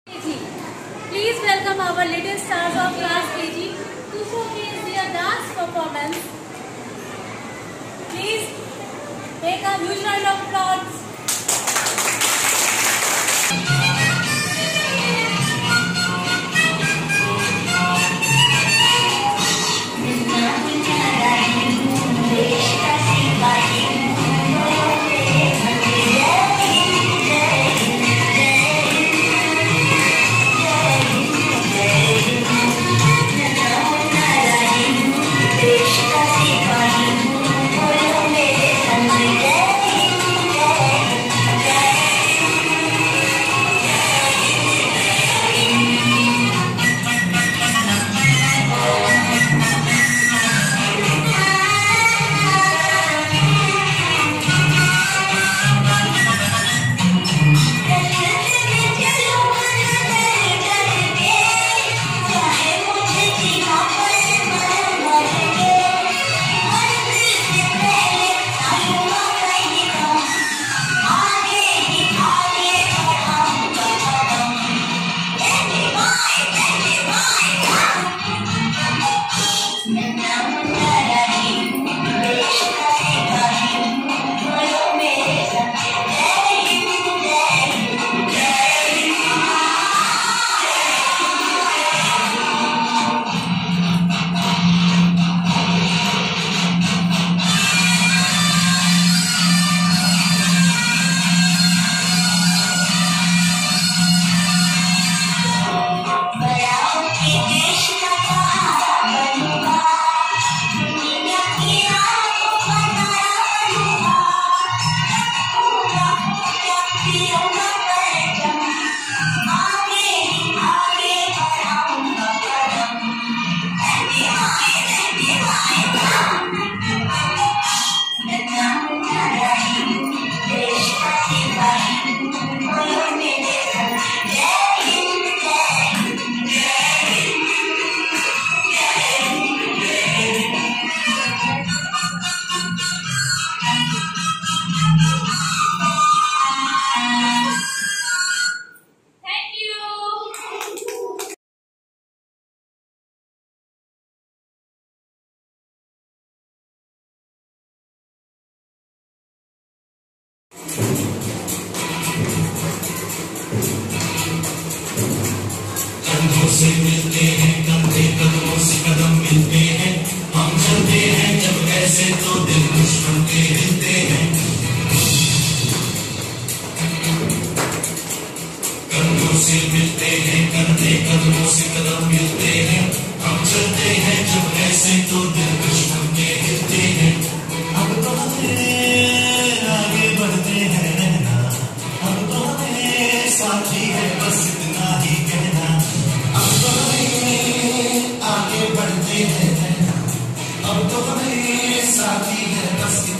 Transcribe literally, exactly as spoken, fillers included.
Please welcome our little stars of class K G to showcase their dance performance. Please take a huge round of applause. कंधों से मिलते हैं कंधे कदमों से कदम मिलते हैं हम चलते हैं जब ऐसे तो दिल दुश्मन के हिलते हैं कंधों से मिलते हैं कंधे कदमों से कदम मिलते हैं हम चलते हैं जब ऐसे तो दिल दुश्मन के हिलते हैं अब तो हमें आगे बढ़ते हैं ना अब तो हमें साथी है बस इतना ही कहना अब तो हमें आगे बढ़ते हैं अब तो हमें साथी है बस